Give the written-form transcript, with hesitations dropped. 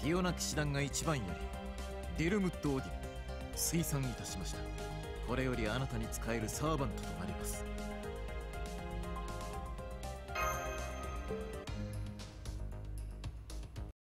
フィオナ騎士団が一番よりディルムッド・オディン推算いたしました。これよりあなたに使えるサーバントとなります。